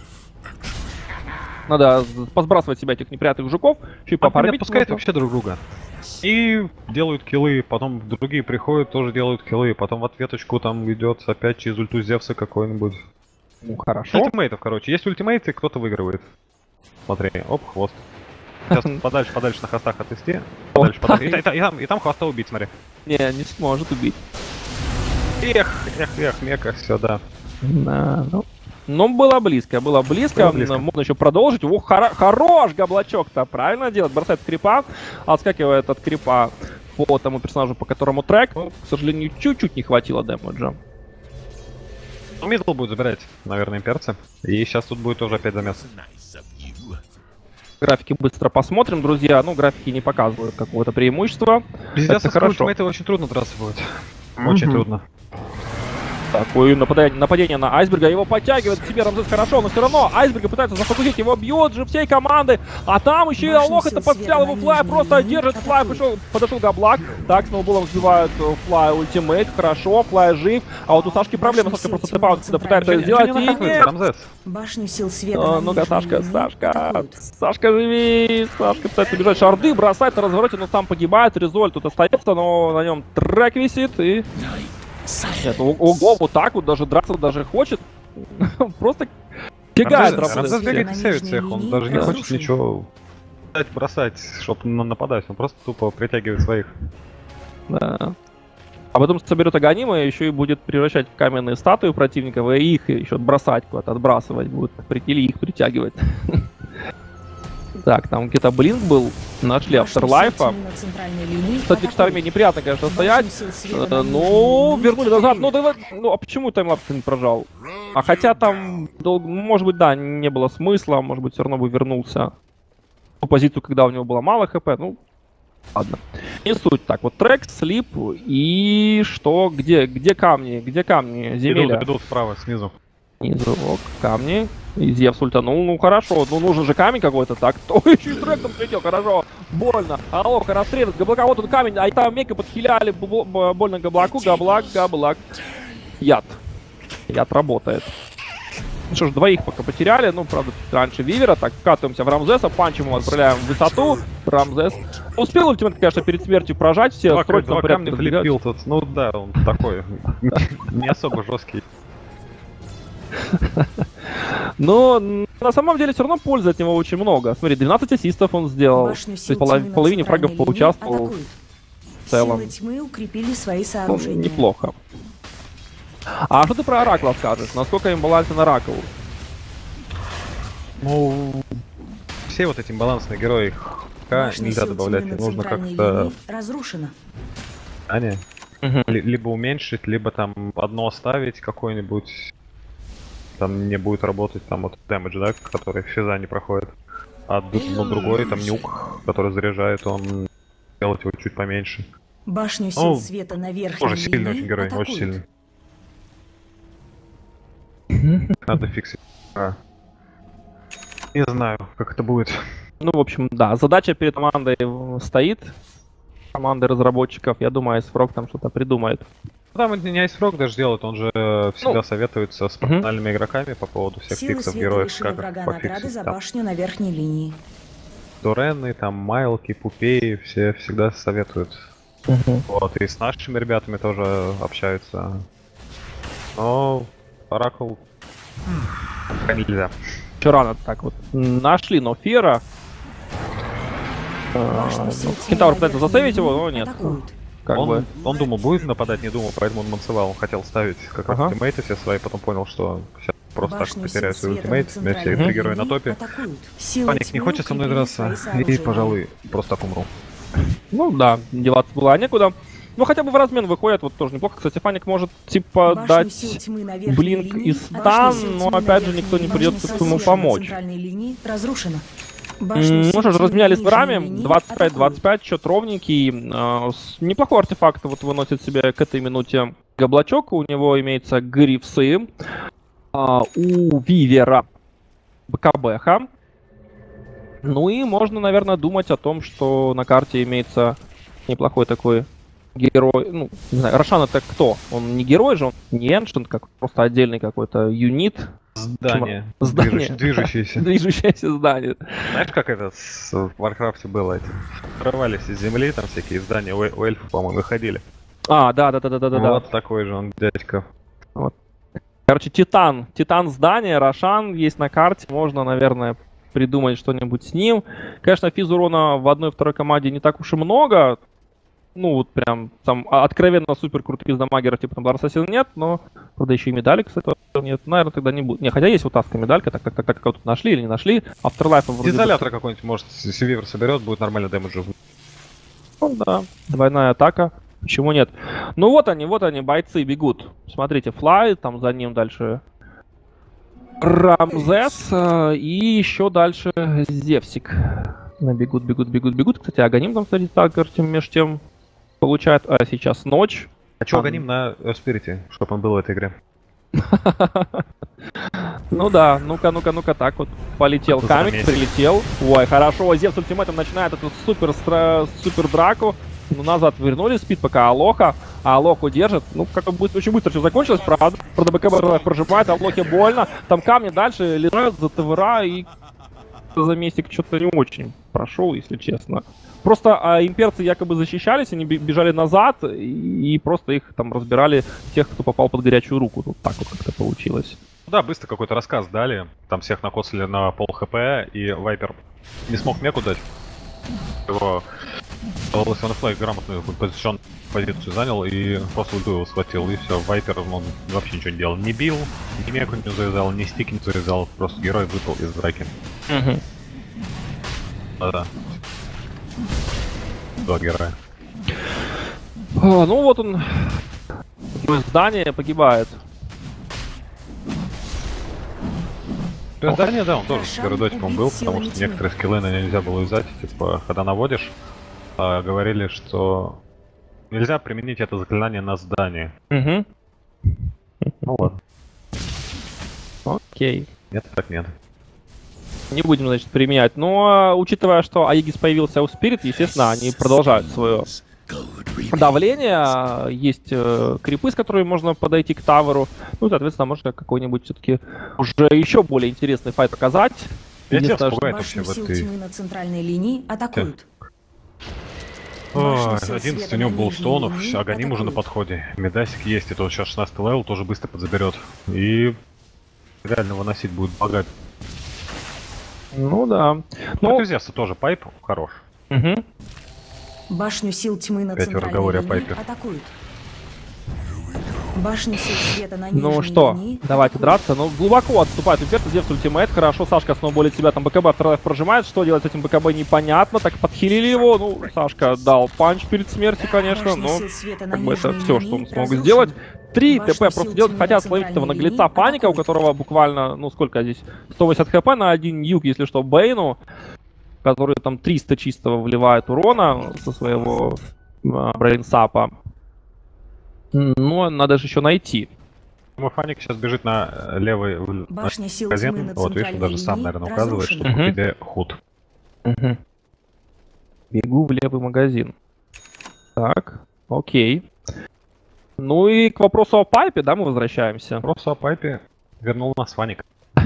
Надо посбрасывать себя этих неприятных жуков, еще и
Они
пофармить.
отпускают
можно.
вообще друг друга. И делают киллы, потом другие приходят, тоже делают киллы, потом в ответочку там идет опять через ульту Зевса какой-нибудь.
Ну, хорошо.
Ультимейтов, короче. Есть ультимейты, кто-то выигрывает. Смотри, оп, хвост. Сейчас подальше, подальше на хвостах отвести. Подальше, подальше. И, и, и, там, и там хвоста убить, смотри.
Не, не сможет убить.
Эх, эх, эх, мека, все, да.
Да, ну. Ну, было близко, было близко.
Было близко.
Можно еще продолжить. О, хоро хорош габлачок-то, правильно делает. Бросает крипа, отскакивает от крипа по тому персонажу, по которому трек. Ну, к сожалению, чуть-чуть не хватило дэмэджа.
Ну, мидл будет забирать, наверное, имперцы. И сейчас тут будет тоже опять замес.
Графики быстро посмотрим, друзья. Ну, графики не показывают какого-то преимущества.
Пиздец,
это хорошо.
Это очень трудно драться будет. Очень трудно.
Такое нападение, нападение на Айсберга, его подтягивает к себе Рамзес хорошо, но все равно Айсберга пытается зафокусить, его бьет же всей команды, а там еще и Алох это подстрял его Флай, просто держит Флай, пришел, подошел Габлак, так, сноуболом сбивают Флай ультимейт, хорошо, Флай жив, а вот у Сашки проблемы, Сашка просто цепаут, когда пытается это сделать, и нет.
Рамзес.
Башню сил света.
Ну-ка, Сашка, Сашка, Сашка живи, Сашка пытается бежать, шарды бросать на развороте, но сам погибает, Резоль тут остается, но на нем трек висит и... Нет, ого, вот так вот даже драться даже хочет. Просто тягает
Рамзес. Рамзес бегает и сейвит всех, он даже не
Да.
хочет ничего бросать, чтобы нападать, он просто тупо притягивает своих.
Да. А потом соберет Аганима и еще и будет превращать в каменные статуи противников, и их еще бросать куда-то, отбрасывать будет, или их притягивать. Так, там где-то Блинк был, нашли Afterlife. Кстати, в Шторме неприятно, конечно, стоять. Ну, вернули назад. Ну, да, ну, а почему таймлапс не прожал? А хотя там, может быть, да, не было смысла, может быть, все равно бы вернулся в ту позицию, когда у него было мало хп. Ну, ладно. Не суть. Так, вот трек, слип и что? Где, где камни? Где камни? Земля.
Идут, идут справа, снизу.
Снизу, ок, камни. И Зевс ультанул, ну хорошо, ну нужен же камень какой-то, так, то еще и трек там слетел, хорошо, больно, Алоха расстрелит, Габлака, вот тут камень, а там мека подхиляли, больно Габлаку, Габлак, Габлак, яд, яд работает. Ну что ж, двоих пока потеряли, ну, правда, раньше Вивера, так, вкатываемся в Рамзеса, панчем его отправляем в высоту, Рамзес успел ультимейт, конечно, перед смертью прожать, все
Два,
срочно
два камня влепил тут, ну да, он такой, не особо жесткий.
Но на самом деле все равно пользы от него очень много. Смотри, двенадцать ассистов он сделал. То есть полов... половине фрагов поучаствовал в целом.
Тьмы укрепили свои
Ну,
сооружения.
неплохо. А что ты про Оракла скажешь? Насколько им балансен Оракл?
Ну, все вот эти балансные герои нельзя добавлять, им нужно как-то...
Разрушено.
А не. Угу. Либо уменьшить, либо там одно оставить какой-нибудь. Там не будет работать там вот дэмэдж, да, который в физа не проходит. А ну, другой, там нюк, который заряжает, он делать его чуть поменьше.
Башню сил
ну,
света на верхней
тоже сильный очень герой, атакуют. Очень сильный. Надо фиксить. А. Не знаю, как это будет.
Ну, в общем, да, задача перед командой стоит. Команды разработчиков, я думаю, Айсфрог там что-то придумает.
Там не Айсфрог даже делает, он же всегда ну, советуется с профессиональными угу. игроками по поводу всех
Силы
фиксов героев, как
пофиксить. За башню на верхней линии.
Дурены, там Майлки, Пупеи, все всегда советуют. Угу. Вот, и с нашими ребятами тоже общаются. Но Оракл нельзя.
Еще рано так вот нашли Нофера. Кентавр пытается засейвить его, но нет. Как
он,
бы.
он думал, будет нападать, не думал, поэтому он мансевал. Он хотел ставить как раз ага. ультимейты все свои, потом понял, что сейчас просто башню так потеряю свой ультимейт. У меня все три героя на топе. Паник не хочет со мной драться, и, пожалуй, просто так умру.
Ну да, деваться было некуда. Ну хотя бы в размен выходят, вот тоже неплохо. Кстати, Фаник может типа башню дать блинк и стан, но опять же никто не придется ему помочь. Ну что ж, разменялись дворами, двадцать пять двадцать пять, счет ровненький. Э, неплохой артефакт вот выносит себе к этой минуте Габлачок. У него имеется грифсы. Э, у Вивера БКБХ. Ну и можно, наверное, думать о том, что на карте имеется неплохой такой герой. Ну, не знаю, Рошан это кто? Он не герой же, он не Эншент, как просто отдельный какой-то юнит.
Здание.
Здание.
Движущееся.
Движущееся здание.
Знаешь, как это в Варкрафте было? Эти отрывались из земли, там всякие здания у, у эльфов, по-моему, выходили.
А, да, да, да, да, да, да.
Вот такой же он, дядька.
Вот. Короче, Титан. Титан здания, Рошан есть на карте. Можно, наверное, придумать что-нибудь с ним. Конечно, физ урона в одной-второй команде не так уж и много. Ну, вот прям там откровенно супер крутых пиздамагеров, типа там Дар Ассасин нет, но, правда, еще и медали, кстати, нет. Наверное, тогда не будет. Не, хотя есть вот таска медалька, так, так, так, так, как тут нашли или не нашли. Afterlife вроде
изолятор бы... какой-нибудь, может, если Вивер соберет, будет нормально дэмэджа.
Ну да, двойная атака. Почему нет? Ну вот они, вот они, бойцы бегут. Смотрите, Флай, там за ним дальше Рамзес и еще дальше Зевсик. Бегут, бегут, бегут, бегут. Кстати, Аганим там, кстати, так, между тем получает. А сейчас ночь.
А что Аганим на Спирите, чтобы он был в этой игре?
Ну да, ну-ка, ну-ка, ну-ка, так вот. Полетел камень, прилетел. Ой, хорошо, Зевс ультиматом начинает эту супер, супер драку. Ну, назад вернули, спит пока Алоха, а Алоху держит. Ну, как бы очень быстро все закончилось, правда. Правда, БКБ прожимает, Алохе больно. Там камни дальше летают за ТВРа, и за местик что-то не очень прошел, если честно. Просто а, имперцы якобы защищались, они бежали назад, и, и просто их там разбирали тех, кто попал под горячую руку. Вот так вот как-то получилось.
Да, быстро какой-то рассказ дали. Там всех накосили на пол хп, и Вайпер не смог меку дать. Его Лосенфлей грамотную позиционную позицию занял и просто ульту его схватил, и все. Вайпер, он вообще ничего не делал. Не бил, ни меку не завязал, ни стик не завязал. Просто герой выпал из драки.
Угу.
Да-да. Два героя.
О, ну вот он. Здание погибает.
Здание, да, он тоже с городочком был, потому что некоторые скиллы на нельзя было юзать. Типа, когда наводишь, а, говорили, что нельзя применить это заклинание на здание.
Угу.
Ну ладно.
Окей.
Нет, так нет.
Не будем, значит, применять. Но, учитывая, что Аегис появился у Спирит, естественно, они продолжают свое давление. Есть э, крипы, с которыми можно подойти к таверу. Ну, соответственно, можно какой-нибудь все-таки уже еще более интересный файт показать.
Я тебя испугает вообще в этой...
на центральной линии атакуют.
Ой, одиннадцать у него был стоунов, Аганим уже на подходе. Медасик есть, это вот сейчас шестнадцатый левел тоже быстро подзаберет. И реально выносить будет богат.
Ну да.
Ну, Зевса тоже пайп хорош.
Угу.
Башню сил тьмы на
Опять в разговоре о пайпе.
Атакуют. Башню сил света на
Ну что, давайте атакуют. Драться. Ну, глубоко отступает имперцы, Зевс ультимейт. Хорошо, Сашка сноуболит себя, там БКБ Afterlife прожимает. Что делать с этим БКБ, непонятно. Так подхилили его. Ну, Сашка дал панч перед смертью, конечно, но как бы это все, что он смог сделать. Три ТП просто делать, хотят словить этого наглеца Паника, у которого буквально, ну сколько здесь, сто восемьдесят хп на один юг, если что, Бейну, который там триста чистого вливает урона со своего а, брейнсапа. Но надо же еще найти.
Мой Фаник сейчас бежит на левый магазин. Вот видишь, он даже сам, наверное, указывает, что
uh-huh.
купить худ.
Uh-huh. Бегу в левый магазин. Так, окей. Ну и к вопросу о пайпе, да, мы возвращаемся.
К вопросу о пайпе вернул нас Фаник.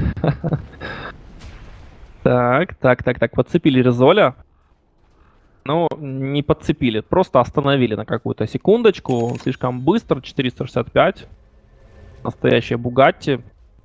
Так, так, так, так, подцепили Резоля. Ну, не подцепили, просто остановили на какую-то секундочку. Слишком быстро, четыреста шестьдесят пять. Настоящая Бугатти.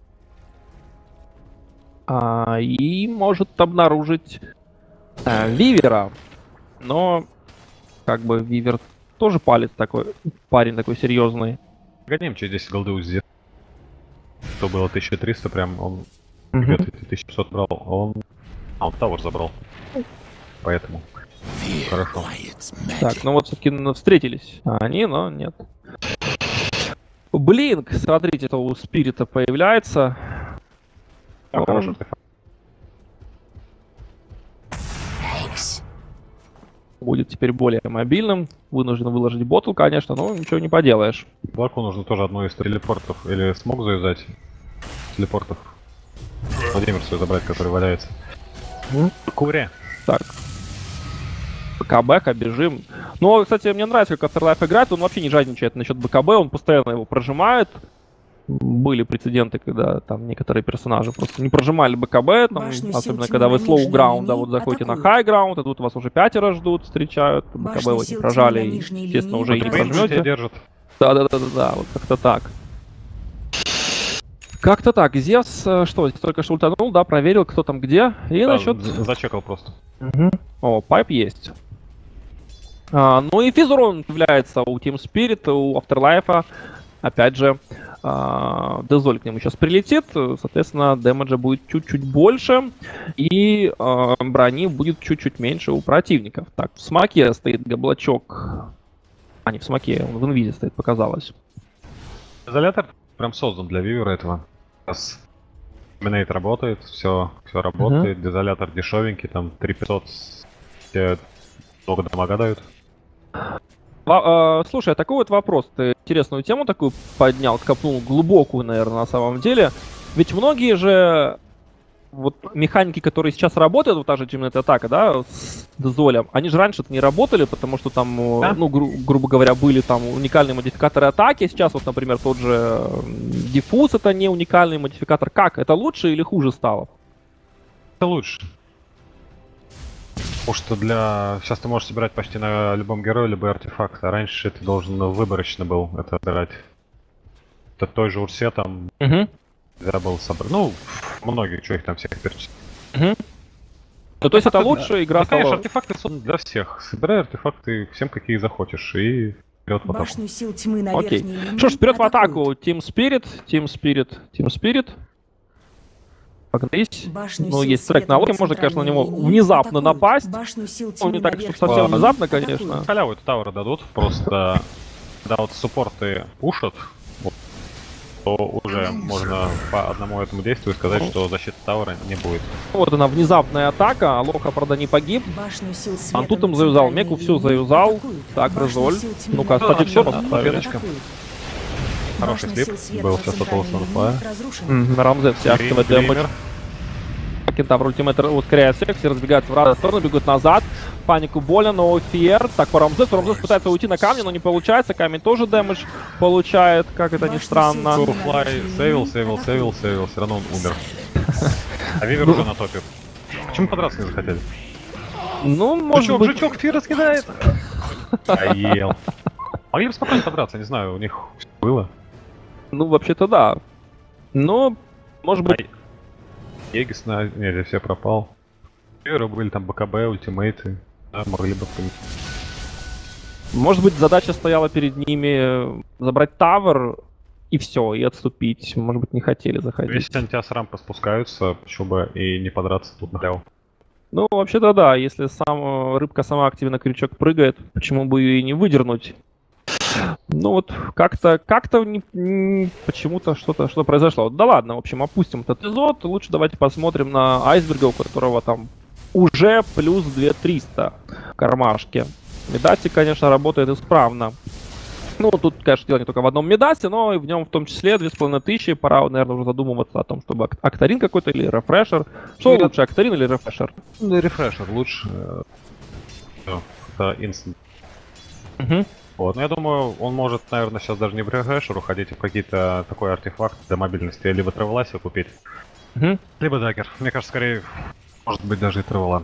А, и может обнаружить а, Вивера. Но, как бы, Вивер тоже палец такой, парень такой серьезный.
Гоняем через десять голды УЗИ. Что было тысяча триста, прям он
Угу.
тысяча пятьсот брал, а он... А, он Тауэр забрал. Поэтому. Хорошо.
Так, ну вот все-таки встретились они, но нет. Блинк, смотрите, это у Спирита появляется.
А, хорошо.
Будет теперь более мобильным. Вынужден выложить ботл, конечно, но ничего не поделаешь.
Блаку нужно тоже одну из телепортов. Или смог завязать телепортов. Владимир свой забрать, который валяется.
Mm.
Куре.
Так. БКБ, бежим. Ну, кстати, мне нравится, как Afterlife играет. Он вообще не жадничает насчет БКБ, он постоянно его прожимает. Были прецеденты, когда там некоторые персонажи просто не прожимали БКБ, там, особенно когда вы слоу граунда вот заходите атакуют. На хай граунд, и тут вас уже пятеро ждут, встречают, БКБ вы не прожали, и, естественно, уже и не прожмете.
Держит.
Да-да-да-да, вот как-то так. Как-то так. Зевс, э, что, только что ультанул, да, проверил, кто там где. И
Да,
насчет...
за- Зачекал просто.
Мгм. О, пайп есть. А, ну и физурон является у Team Spirit, у Afterlife. Опять же, а, Дезоль к нему сейчас прилетит, соответственно, дэмэджа будет чуть-чуть больше, и а, брони будет чуть-чуть меньше у противников. Так, в смоке стоит габлачок. А, не в смоке, он в инвизе стоит, показалось.
Изолятор прям создан для вивера этого. Сейчас Минейт работает, все, все работает. Дезолятор дешевенький, там три тысячи пятьсот, тебе много дамага дают.
Ва- э, слушай, а такой вот вопрос. Ты интересную тему такую поднял, копнул глубокую, наверное, на самом деле. Ведь многие же вот механики, которые сейчас работают, вот та же Terminated атака, да, с Дезолем, они же раньше-то не работали, потому что там, э,
Да.
ну, гру- грубо говоря, были там уникальные модификаторы атаки. Сейчас вот, например, тот же э, Диффуз — это не уникальный модификатор. Как? Это лучше или хуже стало?
Это лучше. Потому что для... Сейчас ты можешь собирать почти на любом герое любой артефакт, а раньше ты должен выборочно был это отбирать. Это той же Урсе там
Угу.
нельзя было собрать. Ну, многих, что их там всех перечислить.
Угу. Ну, то есть это
Артефакты,
лучше,
да.
игра
Ну, конечно,
стала...
артефакты созданы для всех. Собирай артефакты всем, какие захочешь, и вперед в атаку.
Башню сил тьмы на
Окей.
верхней линии
Что ж, вперед в атаку.
атакуют.
Team Spirit, Team Spirit, Team Spirit. Погнались.
Башню
Ну,
сил
есть трек
света
на локе,
на
можно, конечно, на него
центральной линии
внезапно
атакуют.
напасть.
Башню сил
Ну,
тьмы
не
на
так, что
верхней
совсем
линии
внезапно,
атакуют.
конечно.
Халяву это тауры дадут, просто когда вот суппорты пушат, вот, то уже можно по одному этому действию сказать, что защиты таура не будет.
Вот она, внезапная атака. Лоха, правда, не погиб.
Башу сил света
Антутом
на
заюзал
центральной
Меку, всю
линии
заюзал.
атакуют.
Так,
Башню
Резоль.
сил тьмы
Ну-ка,
на
кстати,
верхней
всё,
линии
победочка.
атакуют.
Хороший
Башню
слип
сил света
был
на
сейчас от
центральной
Олсона
линии
Флая.
разрушена.
Мгм, Рамзес все активает дэмэдж. Кентавр ультимейтер ускоряет всех, все разбегаются в разные стороны, бегут назад. Панику больно, но Фиер. Так, по Рамзесу. Рамзес пытается уйти на камни, но не получается. Камень тоже дэмэдж получает, как это ни странно.
Флай сейвил, сейвил, сейвил, сейвил, все равно он умер. А Вивер уже на топе. Почему подраться не захотели?
Ну, может
Жучок,
быть...
жучок, Фир раскидает! Поел. Могли бы спокойно подраться, не знаю, у них всё было.
Ну, вообще-то да. Но, может быть...
Егис на... Нет, все пропал. Виверы были там БКБ, ультимейты. Да, могли бы...
Может быть, задача стояла перед ними забрать тавер и все, и отступить. Может быть, не хотели заходить.
Если они тебя с рампы спускаются, почему бы и не подраться тут на халяву.
Ну, вообще-то да, если сам э, рыбка сама активно на крючок прыгает, почему бы ее и не выдернуть? Ну вот, как-то, как-то не- не- почему-то что-то что произошло. Да ладно, в общем, опустим этот эпизод. Лучше давайте посмотрим на Айсберга, у которого там уже плюс две тысячи триста в кармашке. Медасик, конечно, работает исправно. Ну, тут, конечно, дело не только в одном Медасе, но и в нем в том числе две с половиной тысячи. Пора, наверное, уже задумываться о том, чтобы ак- Актарин какой-то или рефрешер. Что
Нет.
лучше, Актарин или рефрешер?
Ну, рефрешер лучше. э, всё, Это инстант.
Угу.
Вот, но я думаю, он может, наверное, сейчас даже не в рефрешер уходить, а в какие-то такой артефакт для мобильности, либо Тревеласию купить,
Угу.
либо Дагер. Мне кажется, скорее, может быть, даже и Тревела.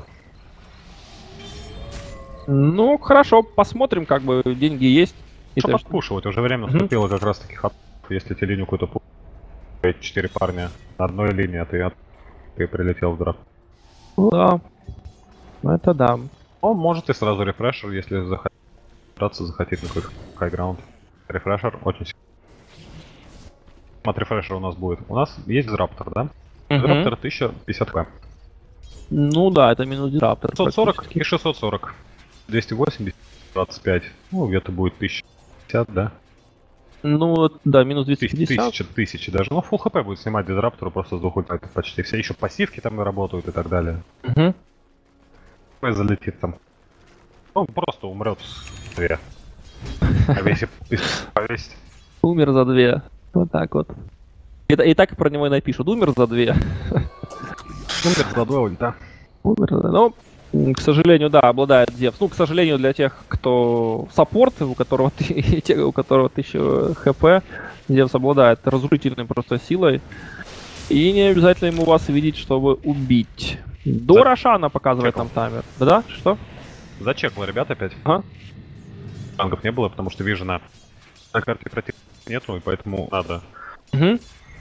Ну, хорошо, посмотрим, как бы деньги есть. И
Что
то, что-
подпушивать? Уже время
Мгм.
наступило как раз таки хат. Если тебе линию какую-то пу- четыре парня на одной линии, а ты, от- ты прилетел в драфт.
Ну да. Ну, это да.
Он может и сразу рефрешер, если захотеть драться, захотеть на какой-то хайграунд. Рефрешер очень сильно. От рефрешера у нас будет. У нас есть Дизраптор, да?
Мгм.
Дизраптор тысяча пятьдесят кэ.
Ну да, это минус дизраптор.
пятьсот сорок
практически.
и шестьсот сорок. двести восемьдесят, двадцать пять. Ну, где-то будет тысяча пятьдесят, да?
Ну вот, да, минус двести
Тысяч-
пятьдесят.
Тысяча, тысячи даже. Ну, фулл хп будет снимать Дизраптору просто с двух ультимейтов почти все. Еще пассивки там работают и так далее.
Мгм.
И залетит там. Ну, просто умрет с две. А если повесить.
Умер за две. Вот так вот. И, та- и так про него и напишут. Умер за две.
Умер за два ульта.
Умер за... Ну, м, к сожалению, да, обладает Зевс. Ну, к сожалению, для тех, кто саппорт, у которого ты, и те, у которого тысяча хп, Зевс обладает разрушительной просто силой. И не обязательно ему вас видеть, чтобы убить. До
За-
Рошана показывает
Чекал.
нам таймер. Да-да? Что?
Зачекал, ребят, опять.
Ага.
Рангов не было, потому что вижу на, на карте против нету, и поэтому надо.
Угу.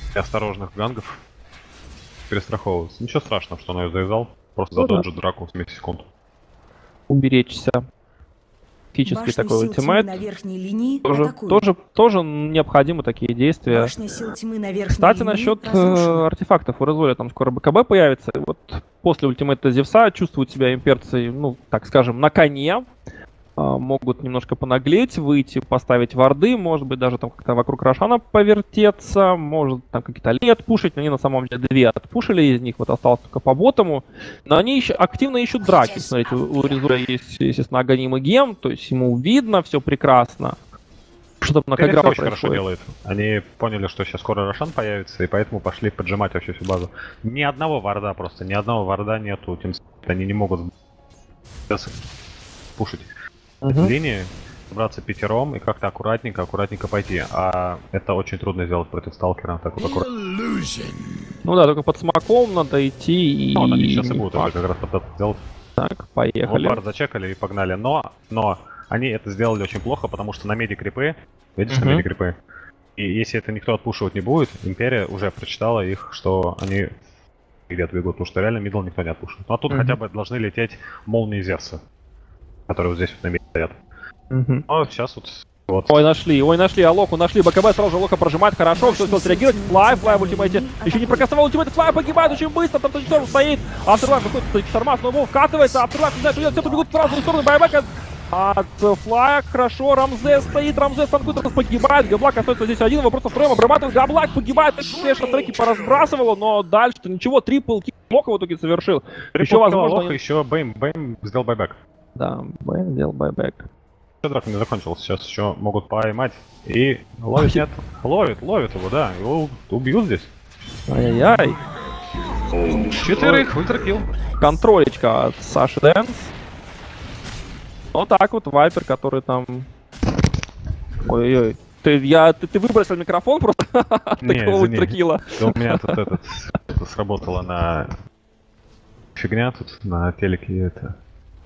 и осторожных гангов перестраховываться. Ничего страшного, что он ее завязал. Просто
Ну
задолжит
да.
драку в семь секунд.
Уберечься. Физический
Башня
такой
сил тьмы
ультимейт.
на верхней линии
Тоже,
атакует.
тоже, тоже необходимы такие действия.
Башня сил тьмы на верхней
Кстати,
линии
насчет э,
разрушена.
артефактов у Резоля, там скоро БКБ появится. И вот после ультимейта Зевса чувствуют себя имперцы, ну, так скажем, на коне. А, могут немножко понаглеть, выйти, поставить варды, может быть, даже там как-то вокруг Рошана повертеться, может там какие-то линии отпушить. Но они на самом деле две отпушили из них, вот осталось только по ботому. Но они еще активно ищут драки. Смотрите, у, у Резоля есть, естественно, Аганим и Гем, то есть ему видно все прекрасно. Что там на
Перекс
Каграу
очень хорошо
происходит.
делает. Они поняли, что сейчас скоро Рошан появится, и поэтому пошли поджимать вообще всю базу. Ни одного варда просто, ни одного варда нету. Тем самым они не могут сейчас пушить
Мгм.
линии, собраться пятером и как-то аккуратненько, аккуратненько пойти. А это очень трудно сделать против сталкера. Так вот аккуратно.
Ну да, только под смоком надо идти и...
Ну, вот они сейчас и будут
Так,
это как раз пытаться сделать.
так, поехали.
Вард зачекали и погнали. Но, но они это сделали очень плохо, потому что на меди крипы, видишь,
Мгм.
на меди крипы, и если это никто отпушивать не будет, Империя уже прочитала их, что они где-то бегут, потому что реально мидл никто не отпушит. Ну а тут
Мгм.
хотя бы должны лететь молнии Зевса, которые вот здесь вот на меди стоят.
Мгм.
Но сейчас вот... вот.
Ой, нашли, ой, нашли, Алоку, нашли, БКБ сразу же Лока прожимает, хорошо, все успел среагировать, Флай, Флай в ультимейте, еще не прокастовал ультимейт, Флай погибает очень быстро, там Точторм стоит, Afterlife выходит, Штормас, но его вкатывается, Afterlife не знает, что делать, все побегут сразу в сторону байбека от Флая, хорошо, Рамзес стоит, Рамзес танкует, раз погибает, Габлак остается здесь один, его просто втроем обрабатывает, Габлак погибает, Флеш от треки поразбрасывало, но дальше ничего, трипл килл Мока в итоге совершил, еще возможно...
Лоха, еще Бэйм, Бэйм сделал байбек.
Да, Бэйм сделал байбек.
Еще драка не закончилась, сейчас еще могут поймать. И ловит, нет? Ловит, ловит его, да. Его убьют здесь.
Ай-яй-яй.
Четверых, ультракилл.
Контролечка от Саши Дэнс. Вот так вот, Вайпер, который там... Ой-ой-ой. Ты, я, ты, ты выбросил микрофон просто от
Не,
такого
извини.
ультракилла.
Да у меня тут этот... это сработало на... Фигня тут на телеке это...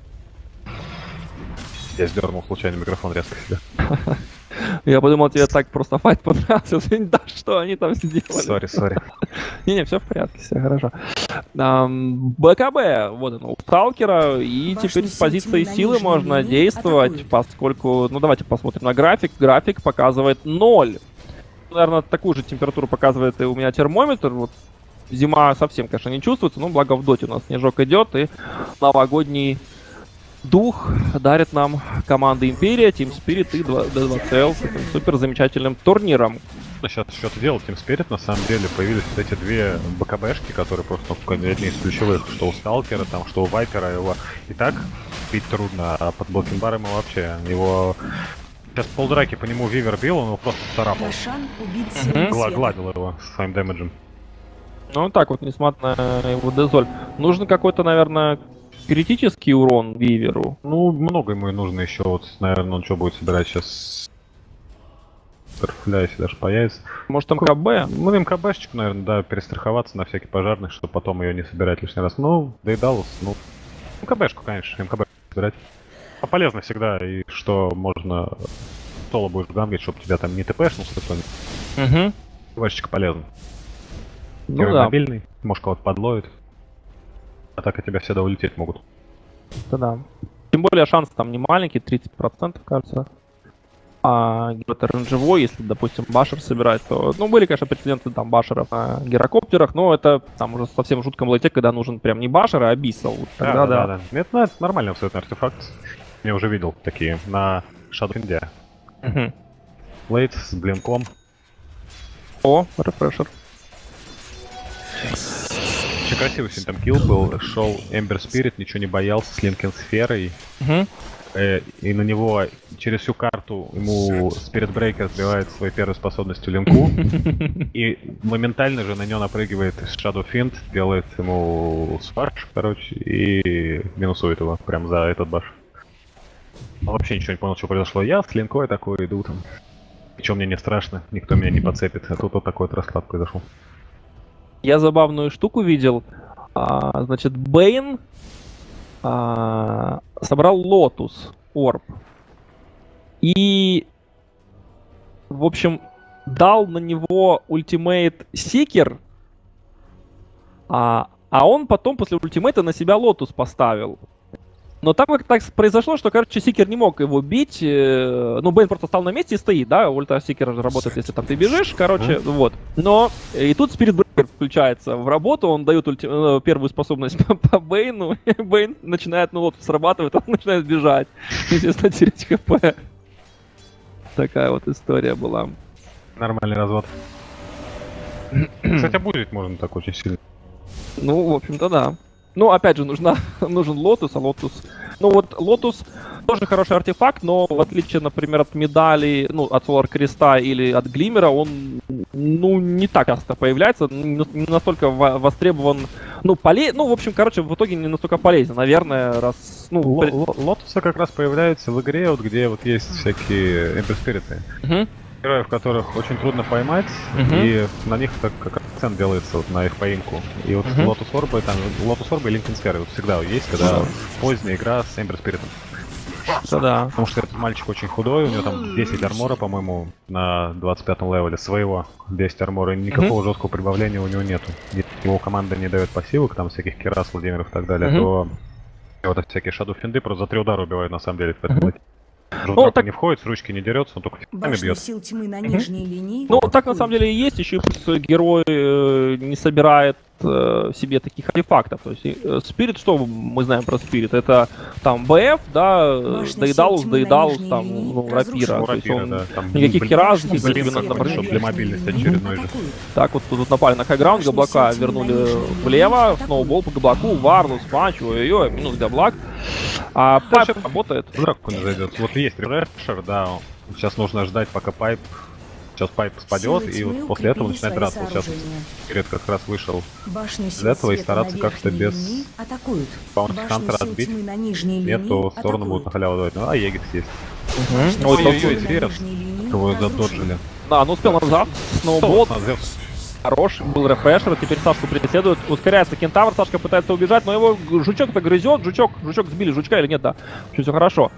Я сдернул случайно микрофон резко себе.
Я подумал, тебе так просто файт понравился. Да, что они там сделали?
Сори, сори.
Не-не, все в порядке, все хорошо. Ам, БКБ, вот оно, у Сталкера, и
Башня
теперь с
сил
позиции
тьмы на
силы
нижней
можно
линии
действовать,
атакует.
поскольку, ну давайте посмотрим на график. График показывает ноль. Наверное, такую же температуру показывает и у меня термометр. Вот зима совсем, конечно, не чувствуется, но благо в доте у нас снежок идет, и новогодний дух дарит нам команда Империя, Team Spirit и ди два си эл с этим супер замечательным турниром.
Сейчас что-то делал Team Spirit, на самом деле появились вот эти две БКБшки, которые просто ну, одни из ключевых, что у Сталкера, там, что у Вайпера, его и так бить трудно, а под блокинбаром его вообще, его... Сейчас полдраки по нему Вивер бил, он его просто царапал,
Рошан убит
Мгм.
силой
Гла-
света.
гладил его своим дэмэджем.
Ну так вот, несмотря на его дезоль. Нужен какой-то, наверное, критический урон Виверу.
Ну, много ему и нужно еще, вот, наверное, он что будет собирать сейчас... Баттерфляй, если даже появится.
Может там КБ?
Ну, МКБшечку, наверное, да, перестраховаться на всякий пожарный, чтобы потом ее не собирать лишний раз. Ну, Дейдалус, ну, МКБшку, конечно, МКБ собирать. А полезно всегда, и что можно соло будешь гангать, чтобы тебя там не ТПшнул кто-нибудь.
Угу.
МКБшечка полезна.
Ну
Герой
да,
мобильный, может кого-то подловит. А так от тебя всегда улететь могут.
это да. Тем более шанс там не маленький, тридцать процентов, кажется. А это рейнджевой, если, допустим, башер собирать, то... Ну, были, конечно, прецеденты там башеров на гирокоптерах, но это там уже совсем в жутком лейте, когда нужен прям не башер, а абиссал. Вот тогда да.
да, да. Это, ну, это нормальный абсолютно артефакт. Я уже видел такие на Shadowfind.
Мгм.
Лейт с блинком.
О, рефрешер.
Очень красивый сегодня там килл был. Шел Эмбер Спирит, ничего не боялся, с Линкен сферой.
Угу.
Э, и на него через всю карту ему Спирит Брейкер сбивает своей первой способностью линку. И моментально же на него напрыгивает Shadow Fiend, делает ему спарш, короче, и минусует его прям за этот баш. Он вообще ничего не понял, что произошло. Я с линкой такой иду там. Ничего мне не страшно, никто меня не подцепит. А тут вот такой вот расклад произошел.
Я забавную штуку видел. А, значит, Бэйн а, собрал Лотус, Орб. И, в общем, дал на него ультимейт Сикер, а, а он потом после ультимейта на себя Лотус поставил. Но там как так произошло, что, короче, Сикер не мог его бить. э, Ну, Бейн просто стал на месте и стоит, да? Ульта Сикера же работает, если там ты бежишь, короче, mm. вот. Но и тут Спирит Брейкер включается в работу, он дает ульти... первую способность по Бейну, и Бейн начинает, ну, Лотус срабатывает, он начинает бежать. Естественно, терять хп. Такая вот история была.
Нормальный развод. Кстати, будет можно так очень сильно.
Ну, в общем-то, да. Ну, опять же, нужна, нужен Лотус, а Лотус... Ну, вот Лотус тоже хороший артефакт, но в отличие, например, от медали, ну, от Солар Креста или от Глиммера, он, ну, не так часто появляется, не настолько востребован, ну, поле... ну, в общем, короче, в итоге не настолько полезен, наверное, раз... Ну,
Лотусы как раз появляются в игре, вот где вот есть всякие эмперспириты. Uh-huh. Героев, которых очень трудно поймать, uh-huh. и на них так как акцент делается вот на их поимку. И вот uh-huh. Lotus Orb, там, Lotus Orb и Linken Sphere вот всегда есть, когда uh-huh. поздняя игра с Эмбер Спиритом.
Да.
Потому что этот мальчик очень худой, у него там десять армора, по-моему, на двадцать пятом левеле своего, десять армора, и никакого uh-huh. жесткого прибавления у него нету. Его команда не дает пассивок, там всяких Керас, Владимиров и так далее, uh-huh. то вот всякие Shadow Финды просто за три удара убивают на самом деле. Uh-huh. Ну, так... не входит, с ручки не дерется, он только финтами бьет.
Сил тьмы на нижней линии.
Ну, так на самом деле и есть, еще и герой э, не собирает э, себе таких артефактов. То есть э, Спирит, что мы знаем про Спирит? Это там БФ, да, Дейдалус, Дейдалус, там, ну, Рапира.
Ну,
то есть он
да, там,
никаких хераз,
для мобильности очередной же.
Так, вот тут напали на хайграунд, Габлака вернули влево, сноубол по Габлаку, Варлус, Панч, ой-ой-ой, минус Габлак. А Пайп работает.
Драку не зайдет. Вот есть рефрешер, да. Сейчас нужно ждать, пока Пайп. Сейчас Пайп спадет, и вот после этого начинает драться. Вот сейчас Спирит как раз вышел из этого и стараться как-то без баунти хантера отбить. Нету, сторону будут на халяву давать. Ну, а Егис есть. Ой-ой-ой, Спирит. Его задоджили.
Да, ну успел назад. Сноубол. Хорош, был рефрешер, теперь Сашку преследует, ускоряется Кентавр, Сашка пытается убежать, но его жучок-то грызет, жучок, жучок сбили, жучка или нет, да, все хорошо.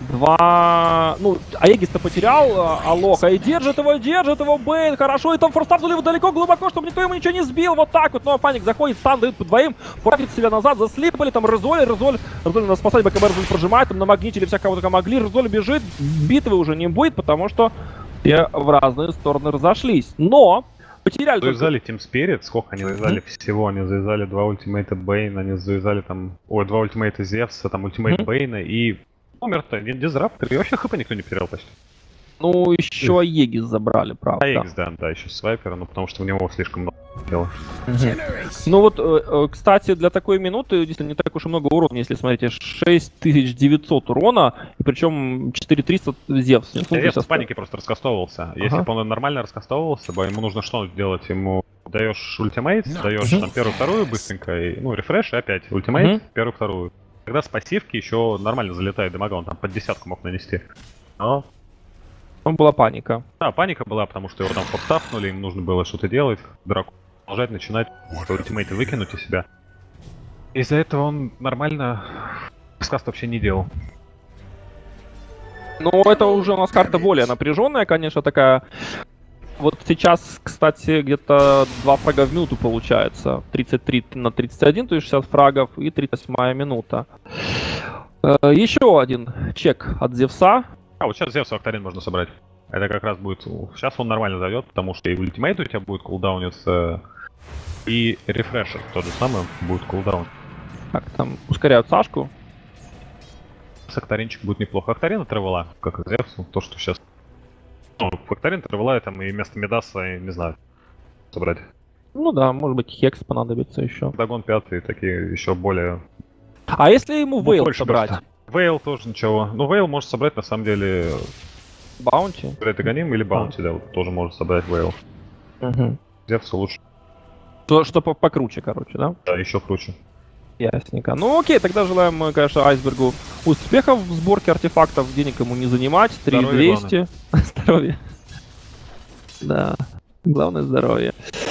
Два, ну, Аегис-то потерял, Алоха, и держит его, держит его Бейн, хорошо, и там форстартнули далеко, глубоко, чтобы никто ему ничего не сбил, вот так вот, но Паник заходит, стан дает по двоим, форсит себя назад, заслипали, там Резоли, Резоль, Резоль надо спасать, БКБ Резоль прожимает, там намагнитили всякого только могли, Резоль бежит, битвы уже не будет, потому что все в разные стороны разошлись, но... Потеряли
завязали только... Team Spirit, сколько они завязали mm-hmm. всего, они завязали два ультимейта Бейна, они завязали там, ой, два ультимейта Зевса, там ультимейт mm-hmm. Бейна и умер-то, Дизраптор, и вообще хп никто не потерял почти.
Ну, еще Аегис забрали, правда.
Аегис, да, да, еще Свайпера, ну потому что в него слишком много дела.
Mm-hmm. Ну вот, кстати, для такой минуты, если не так уж и много урона, если смотрите, шесть тысяч девятьсот урона, и причем четыре тысячи триста Зевс.
Зевс с паники просто раскастовывался. Ага. Если бы он нормально раскастовывался, ему нужно что делать? Ему даешь ультимейт, даешь mm-hmm. там первую-вторую быстренько, и, ну, рефреш, и опять ультимейт, mm-hmm. первую-вторую. Когда с пассивки еще нормально залетает дамага, он там под десятку мог нанести. Но...
Там была паника.
Да, паника была, потому что его там подстафнули, им нужно было что-то делать, драку продолжать, начинать, ультимейты выкинуть из себя. Из-за этого он нормально скаст вообще не делал.
Ну, это уже у нас карта более напряженная, конечно, такая. Вот сейчас, кстати, где-то два фрага в минуту получается. тридцать три на тридцать один, то есть шестьдесят фрагов, и тридцать восьмая минута. Еще один чек от Зевса.
А, вот сейчас Зевсу Актарин можно собрать. Это как раз будет... Сейчас он нормально зайдет, потому что и ультимейт у тебя будет кулдауниться, и рефрешер тот же самый будет кулдаун.
Так, там ускоряют Сашку.
С Актаринчик будет неплохо. Актарин отрывала, как и Зевсу, то, что сейчас... Ну, Актарин отрывала, там и вместо Медаса, не знаю, собрать.
Ну да, может быть, Хекс понадобится еще.
Дагон пятый, такие еще более...
А если ему Вейл собрать?
Вейл тоже ничего. Ну, Вейл может собрать, на самом деле...
Баунти?
Гоним или Баунти, а. да, вот, тоже может собрать Вейл.
Угу.
Зевсу лучше.
То, что покруче, короче, да?
Да, еще круче.
Ясненько. Ну окей, тогда желаем мы, конечно, Айсбергу успехов в сборке артефактов, денег ему не занимать. три тысячи двести. Здоровье. Да, главное здоровье.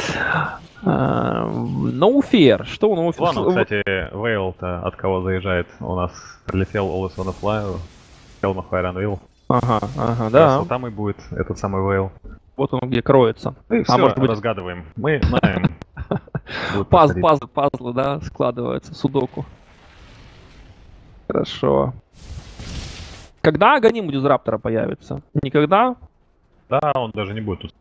No Fear. Что у No Fear?
Ладно, кстати, Вейл-то от кого заезжает? У нас прилетел Always on a Fly, Helm of Fire and Will.
Ага, ага, да.
Вот там и будет этот самый Вейл.
Вот он где кроется.
И
А
все,
может быть,
разгадываем. Мы знаем.
пазл, пазл, пазлы, да, складываются, судоку. Хорошо. Когда Аганим у Дизраптора появится? Никогда?
Да, он даже не будет тут.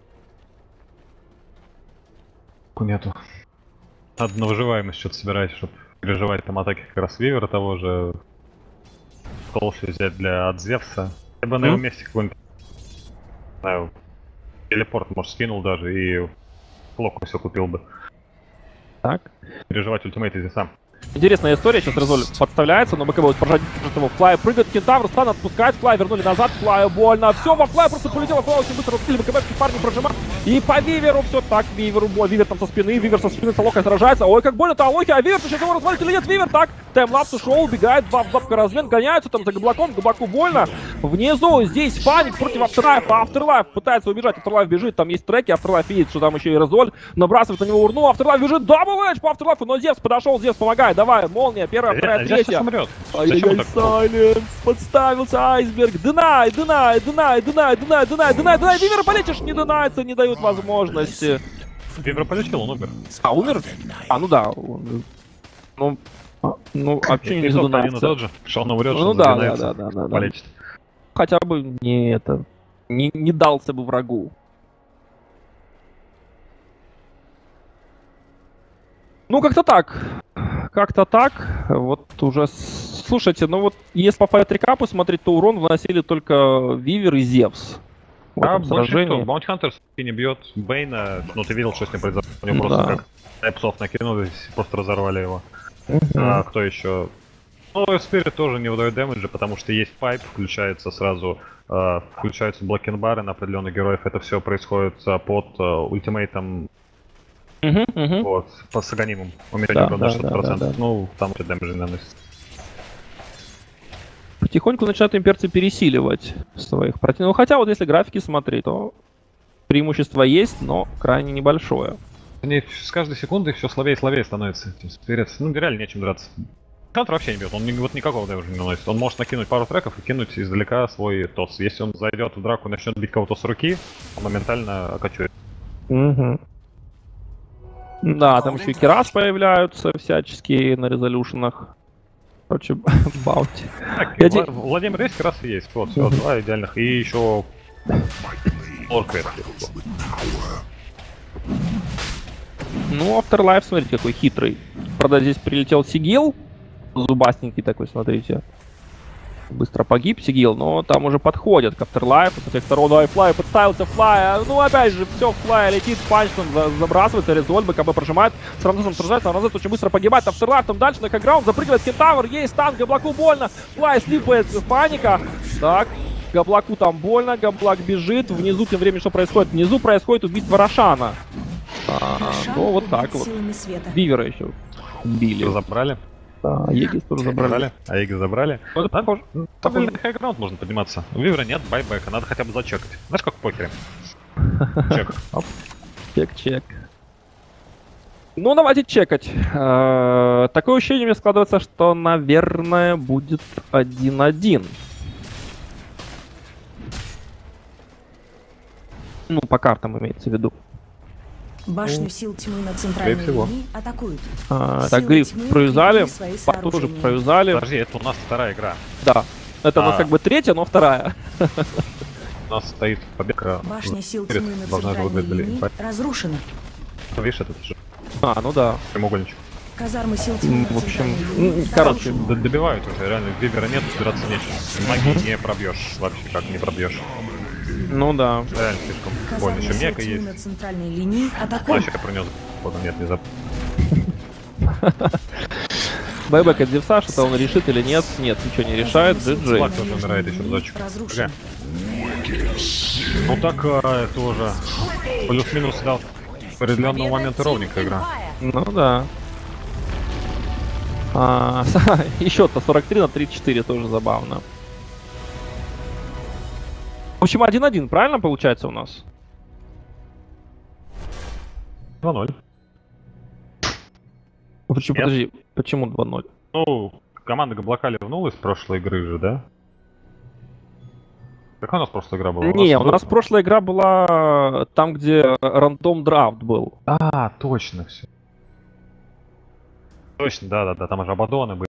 Нету. Надо на выживаемость что-то собирать, чтобы переживать там атаки как раз Вивера того же. Толще взять для от Зевса. Я бы на его месте какой-нибудь, не знаю, телепорт, может, скинул даже и Клоку все купил бы.
Так.
Переживать ультимейт здесь сам.
Интересная история, сейчас Резоль подставляется, но БКБ будет поражать его. Флай прыгает, Кентавр, стан отпускает, Флай вернули назад, Флаю больно. Все, во Флай просто полетело, Флай очень быстро раскрыли, БКБ парни прожимают. И по Виверу все так, Виверу бой, Вивер там со спины, Вивер со спины с Алохой сражается. Ой, как больно-то Алохи, а Вивер сейчас его развалит или нет? Вивер так, таймлапс ушел, убегает, баб бабка размен, гоняются там за Габлаком, Габлаку больно. Внизу здесь Паник против Afterlife, Afterlife пытается убежать, Afterlife бежит, там есть треки, Afterlife видит, что там еще и Резоль, набрасывает на него урну, Afterlife бежит, дабл эдж по Afterlife, но Зевс подошел, Зевс помогает, давай, молния, первая, вторая, третья. Ай-яй-яй, Сайленс, подставился, Айсберг, динай, динай, динай, динай, динай, динай, динай, динай, Вивера полечишь, не динается, не дают возможности.
Вивера полечил, он умер.
А, умер? А, ну да, он, ну, а, ну, а почему не
один и тот же, что он умрет,
ну да, да, да, да, да,
полечит.
Хотя бы не это, не, не дался бы врагу. Ну, как-то так. Как-то так. Вот уже... Слушайте, ну вот, если по файт-рекапу смотреть, то урон выносили только Вивер и Зевс.
Да, больше никто. Маунтхантер не бьет Бейна, ну ты видел, что с ним произошло. У него
да.
просто как эпсов накинулись, просто разорвали его.
Uh-huh.
А кто еще? Ну, Спирит тоже не выдает дэмэджа, потому что есть пайп, включается сразу, э, включаются блокинг-бары на определенных героев. Это все происходит э, под э, ультимейтом.
Uh-huh, uh-huh.
Вот, по саганимам. Умерение
да,
на шестьдесят процентов.
Да, да, да.
Ну, там эти дэмэджи наносятся.
Потихоньку начинают имперцы пересиливать своих противников. Ну, хотя вот если графики смотреть, то преимущество есть, но крайне небольшое.
Они с каждой секундой все слабее и слабее становится. Спирит, ну реально нечем драться. Хантер вообще не бьет, он ни, вот никакого дэмэджа не наносит. Он может накинуть пару треков и кинуть издалека свой тос. Если он зайдет в драку и начнет бить кого-то с руки, он моментально окочует.
Угу. Да, там еще и Керас появляются всяческие на резолюшенах. Короче, баунти.
Так, Вла- Владимир есть, Керас и есть. Вот, все, два идеальных. И еще Лорквет.
Ну, Afterlife, смотрите, какой хитрый. Правда, здесь прилетел Сигил. Зубастенький такой, смотрите. Быстро погиб Сигил, но там уже подходят к Afterlife. Со всех сторон Айфлай подставился Флай. Ну, опять же, все, Флай летит, панчом забрасывается, Резоль, БКБ прожимает. С Рамзесом сражается, а Рамзес очень быстро погибает. Afterlife там дальше на хэграунд, запрыгивает Кентавр, есть танк, Габлаку больно. Флай слипает Паника. Так, Габлаку там больно, Габлак бежит. Внизу тем временем что происходит? Внизу происходит убийство Рошана. А, ну, вот так вот. Вивера еще били.
Забрали.
Да, Егис тоже забрали.
А Егис забрали.
Вот
да, похоже. Там на хайграунд можно подниматься. У Вивера нет байбека, надо хотя бы зачекать. Знаешь, как в покере? Чек.
Оп. Чек-чек. Ну, давайте чекать. Э-э- такое ощущение у меня складывается, что, наверное, будет один-один. Ну, по картам имеется в виду.
Башню сил тьмы на центральной линии атакуют.
А, так, Гриф провязали, Порту тоже провязали.
Подожди, это у нас вторая игра.
Да, это
а.
у нас как бы третья, но вторая.
У нас стоит побега.
Башня сил тьмы на центральной линии разрушена.
Видишь, это же.
А, ну да.
Прямоугольничек.
Казармы сил тьмы
в общем,
ну,
короче,
добивают уже, реально, Вивера нет, драться нечем. Магии не пробьешь, вообще как не пробьешь.
Ну да.
Реально слишком больно. Еще мека есть.
На центральной линии атакуют.
А, еще пронес. Нет, не забыл.
Байбек от Зевса, что-то он решит или нет? Нет, ничего не решает. джи джи.
Флаг тоже умирает еще разочек. Okay. Ну так э, тоже плюс-минус дал определенного момента ровненькая игра.
Ну да. А, еще-то сорок три на тридцать четыре, тоже забавно. В общем, один-один, правильно получается у нас?
два ноль.
Почему, подожди, почему два ноль?
Ну, команда Габлака ливнулась с прошлой игры же, да? Какая у нас прошлая игра была?
Не, у
был-
нас прошлая игра была там, где рандом драфт был.
А, точно все. Точно, да-да-да, там же Абадоны были.